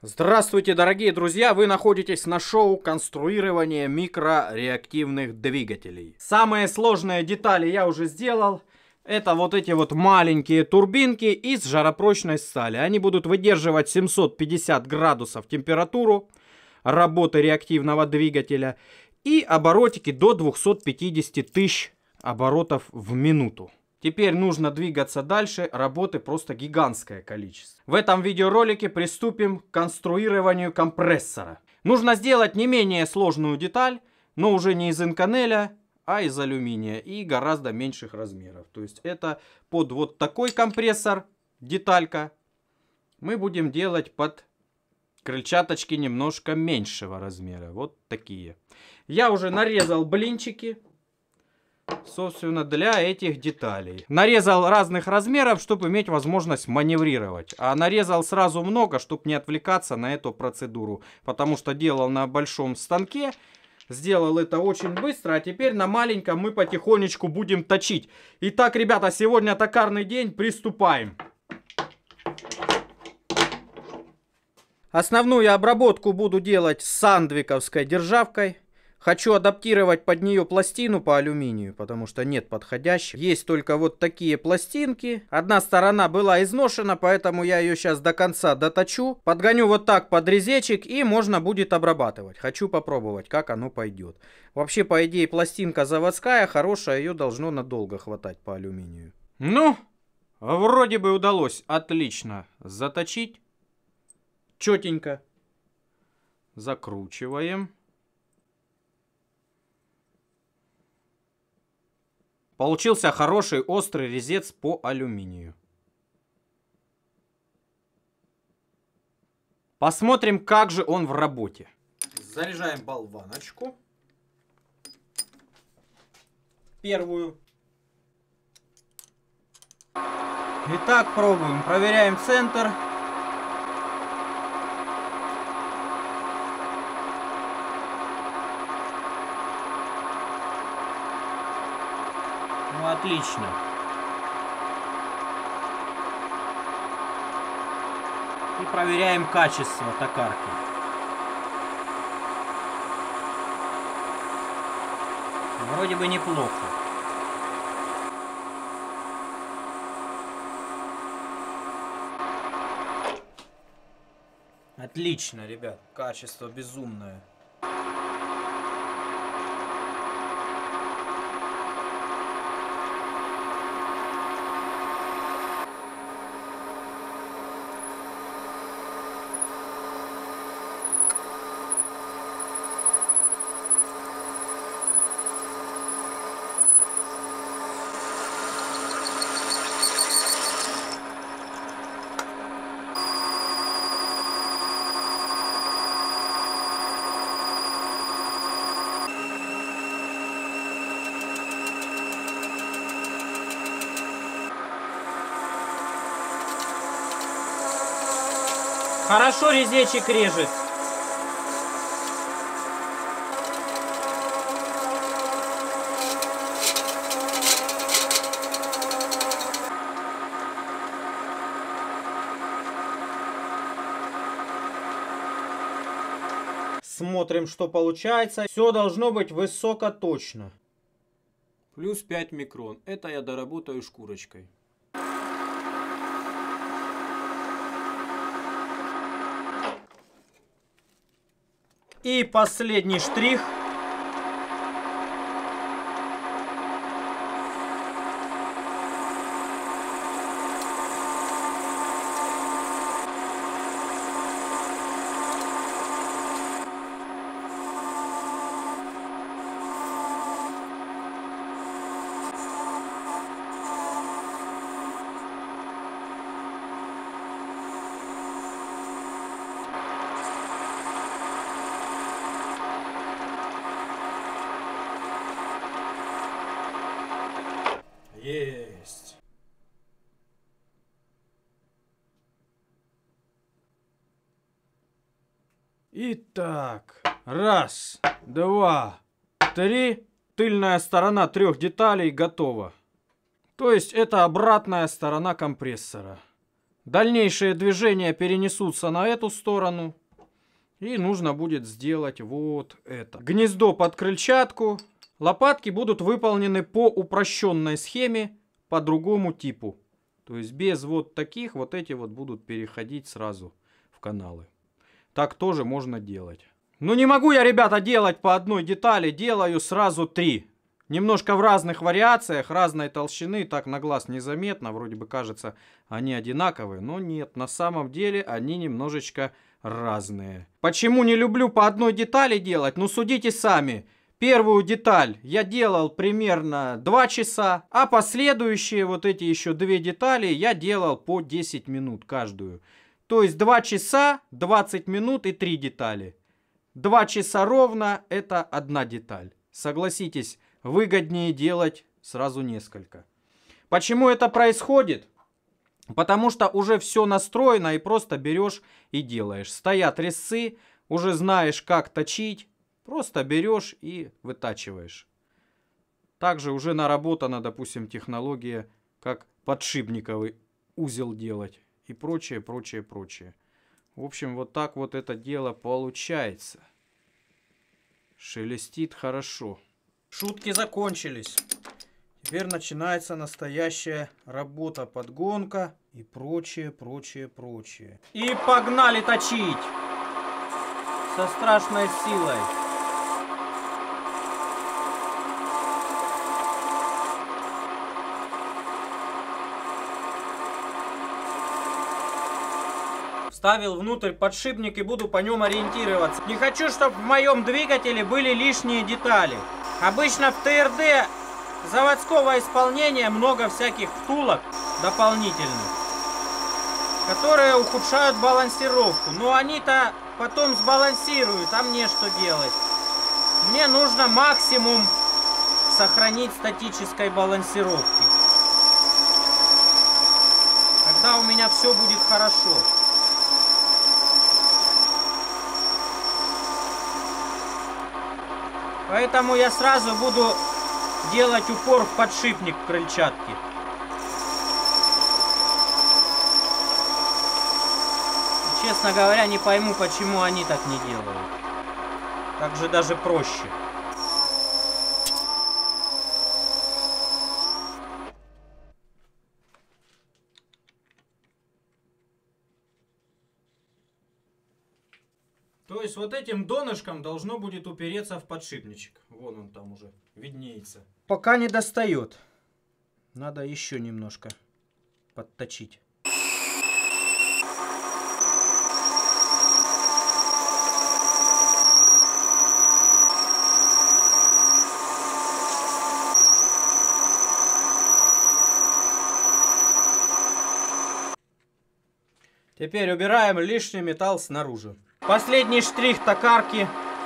Здравствуйте, дорогие друзья! Вы находитесь на шоу конструирования микрореактивных двигателей. Самые сложные детали я уже сделал. Это вот эти вот маленькие турбинки из жаропрочной стали. Они будут выдерживать 750 градусов температуру работы реактивного двигателя и оборотики до 250 тысяч оборотов в минуту. Теперь нужно двигаться дальше, работы просто гигантское количество. В этом видеоролике приступим к конструированию компрессора. Нужно сделать не менее сложную деталь, но уже не из инконеля, а из алюминия и гораздо меньших размеров. То есть это под вот такой компрессор, деталька, мы будем делать под крыльчаточки немножко меньшего размера. Вот такие. Я уже нарезал блинчики. Собственно, для этих деталей. Нарезал разных размеров, чтобы иметь возможность маневрировать. А нарезал сразу много, чтобы не отвлекаться на эту процедуру. Потому что делал на большом станке. Сделал это очень быстро. А теперь на маленьком мы потихонечку будем точить. Итак, ребята, сегодня токарный день. Приступаем. Основную обработку буду делать с сандвиковской державкой. Хочу адаптировать под нее пластину по алюминию, потому что нет подходящих. Есть только вот такие пластинки. Одна сторона была изношена, поэтому я ее сейчас до конца доточу. Подгоню вот так под резечек и можно будет обрабатывать. Хочу попробовать, как оно пойдет. Вообще, по идее, пластинка заводская, хорошая, ее должно надолго хватать по алюминию. Ну, вроде бы удалось отлично заточить. Четенько. Закручиваем. Получился хороший острый резец по алюминию. Посмотрим, как же он в работе. Заряжаем болваночку. Первую. Итак, пробуем. Проверяем центр. Ну, отлично. И проверяем качество токарки. Вроде бы неплохо. Отлично, ребят. Качество безумное. Хорошо резечек режет. Смотрим, что получается. Все должно быть высокоточно. Плюс 5 микрон. Это я доработаю шкурочкой. И последний штрих. Есть. Итак, раз, два, три. Тыльная сторона 3 деталей готова. То есть это обратная сторона компрессора. Дальнейшие движения перенесутся на эту сторону. И нужно будет сделать вот это. Гнездо под крыльчатку. Лопатки будут выполнены по упрощенной схеме, по другому типу. То есть без вот таких, вот эти вот будут переходить сразу в каналы. Так тоже можно делать. Ну не могу я, ребята, делать по одной детали. Делаю сразу 3. Немножко в разных вариациях, разной толщины. Так на глаз незаметно. Вроде бы кажется, они одинаковые. Но нет, на самом деле они немножечко разные. Почему не люблю по одной детали делать? Ну судите сами. Первую деталь я делал примерно 2 часа, а последующие вот эти еще 2 детали я делал по 10 минут каждую. То есть 2 часа, 20 минут и 3 детали. 2 часа ровно это одна деталь. Согласитесь, выгоднее делать сразу несколько. Почему это происходит? Потому что уже все настроено и просто берешь и делаешь. Стоят резцы, уже знаешь, как точить. Просто берешь и вытачиваешь. Также уже наработана, допустим, технология, как подшипниковый узел делать. И прочее, прочее, прочее. В общем, вот так вот это дело получается. Шелестит хорошо. Шутки закончились. Теперь начинается настоящая работа, подгонка и прочее, прочее, прочее. И погнали точить! Со страшной силой. Вставил внутрь подшипник и буду по нем ориентироваться. Не хочу, чтобы в моем двигателе были лишние детали. Обычно в ТРД заводского исполнения много всяких втулок дополнительных, которые ухудшают балансировку. Но они-то потом сбалансируют, а мне что делать? Мне нужно максимум сохранить статической балансировки. Тогда у меня все будет хорошо. Поэтому я сразу буду делать упор в подшипник крыльчатки. Честно говоря, не пойму, почему они так не делают. Так же даже проще. То есть вот этим донышком должно будет упереться в подшипничек. Вон он там уже виднеется. Пока не достает. Надо еще немножко подточить. Теперь убираем лишний металл снаружи. Последний штрих токарки.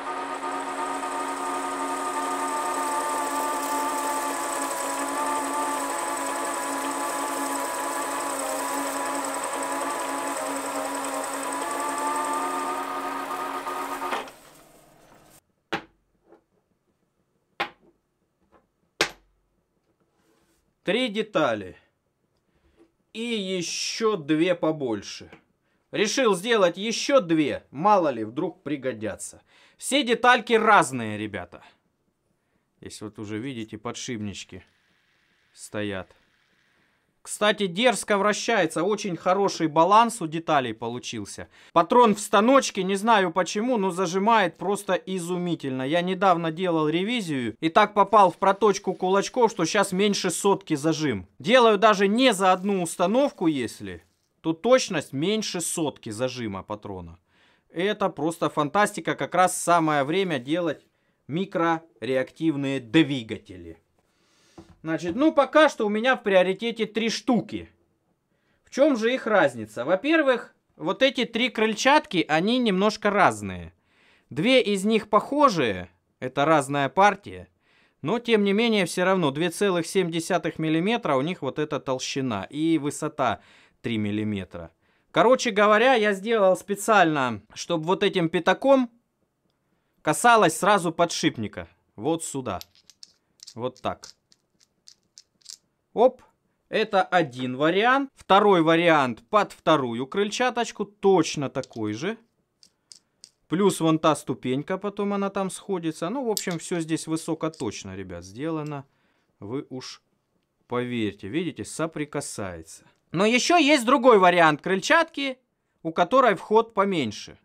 Три детали. И еще 2 побольше. Решил сделать еще 2, мало ли, вдруг пригодятся. Все детальки разные, ребята. Здесь вот уже видите, подшипнички стоят. Кстати, дерзко вращается, очень хороший баланс у деталей получился. Патрон в станочке, не знаю почему, но зажимает просто изумительно. Я недавно делал ревизию и так попал в проточку кулачков, что сейчас меньше 100 зажим. Делаю даже не за одну установку, если... Тут точность меньше 100 зажима патрона. Это просто фантастика. Как раз самое время делать микрореактивные двигатели. Значит, ну пока что у меня в приоритете 3 штуки. В чем же их разница? Во-первых, вот эти 3 крыльчатки, они немножко разные. 2 из них похожие. Это разная партия. Но тем не менее все равно 2,7 мм у них вот эта толщина и высота 3 миллиметра. Короче говоря, я сделал специально, чтобы вот этим пятаком касалось сразу подшипника. Вот сюда. Вот так. Оп. Это один вариант. Второй вариант под вторую крыльчаточку. Точно такой же. Плюс вон та ступенька, потом она там сходится. Ну, в общем, все здесь высокоточно, ребят, сделано. Вы уж поверьте, видите, соприкасается. Но еще есть другой вариант крыльчатки, у которой вход поменьше.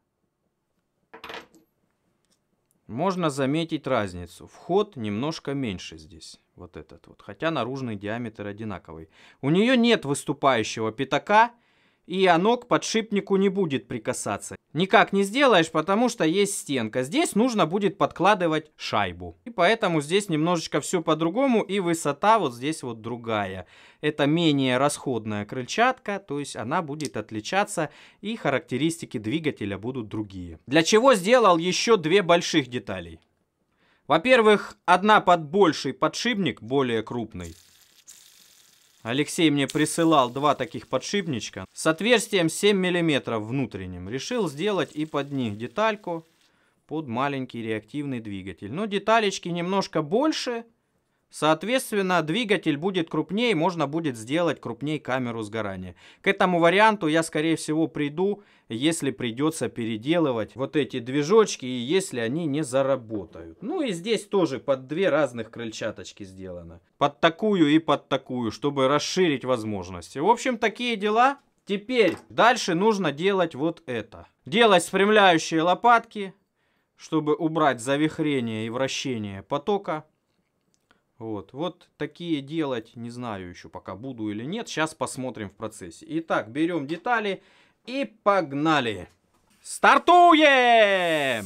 Можно заметить разницу. Вход немножко меньше здесь. Вот этот вот. Хотя наружный диаметр одинаковый. У нее нет выступающего пятака. И оно к подшипнику не будет прикасаться. Никак не сделаешь, потому что есть стенка. Здесь нужно будет подкладывать шайбу. И поэтому здесь немножечко все по-другому. И высота вот здесь вот другая. Это менее расходная крыльчатка. То есть она будет отличаться. И характеристики двигателя будут другие. Для чего сделал еще две больших деталей? Во-первых, одна под больший подшипник, более крупный. Алексей мне присылал два таких подшипничка с отверстием 7 мм внутренним. Решил сделать и под них детальку под маленький реактивный двигатель. Но деталечки немножко больше. Соответственно, двигатель будет крупнее, можно будет сделать крупнее камеру сгорания. К этому варианту я, скорее всего, приду, если придется переделывать вот эти движочки, и если они не заработают. Ну и здесь тоже под две разных крыльчаточки сделано. Под такую и под такую, чтобы расширить возможности. В общем, такие дела. Теперь дальше нужно делать вот это. Делать спрямляющие лопатки, чтобы убрать завихрение и вращение потока. Вот такие делать, не знаю еще пока буду или нет. Сейчас посмотрим в процессе. Итак, берем детали и погнали. Стартуем!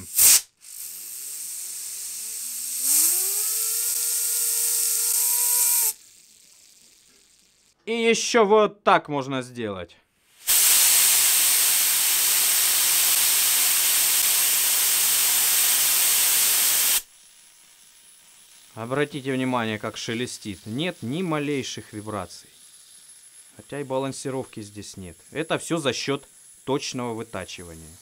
И еще вот так можно сделать. Обратите внимание, как шелестит. Нет ни малейших вибраций. Хотя и балансировки здесь нет. Это все за счет точного вытачивания.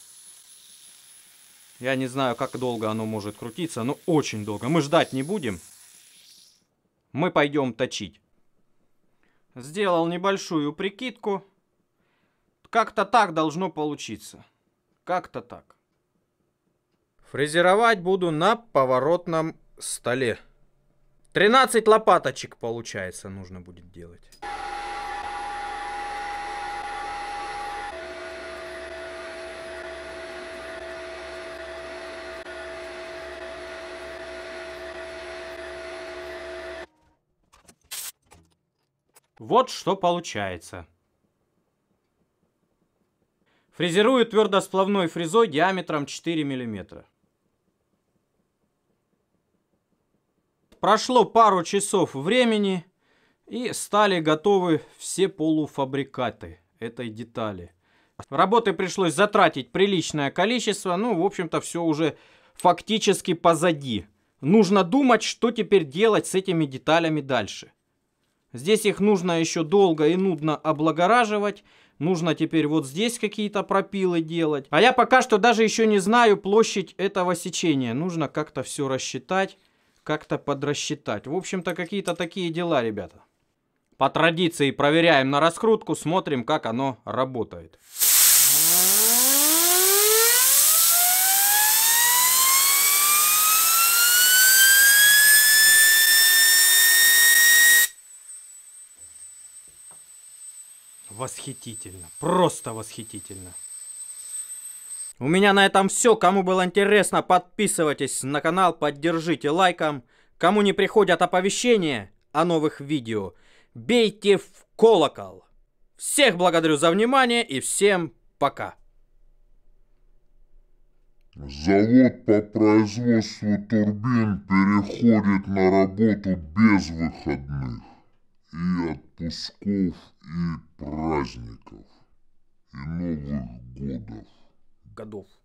Я не знаю, как долго оно может крутиться, но очень долго. Мы ждать не будем. Мы пойдем точить. Сделал небольшую прикидку. Как-то так должно получиться. Как-то так. Фрезеровать буду на поворотном столе. 13 лопаточек, получается, нужно будет делать. Вот что получается. Фрезерую твердосплавной фрезой диаметром 4 мм. Прошло пару часов времени, и стали готовы все полуфабрикаты этой детали. Работы пришлось затратить приличное количество, ну, в общем-то, все уже фактически позади. Нужно думать, что теперь делать с этими деталями дальше. Здесь их нужно еще долго и нудно облагораживать. Нужно теперь вот здесь какие-то пропилы делать. А я пока что даже еще не знаю площадь этого сечения. Нужно как-то все рассчитать. Как-то подрасчитать. В общем-то, какие-то такие дела, ребята. По традиции проверяем на раскрутку, смотрим, как оно работает. Восхитительно. Просто восхитительно. У меня на этом все. Кому было интересно, подписывайтесь на канал, поддержите лайком. Кому не приходят оповещения о новых видео, бейте в колокол. Всех благодарю за внимание и всем пока. Завод по производству турбин переходит на работу без выходных и отпусков, и праздников, и Новых годов.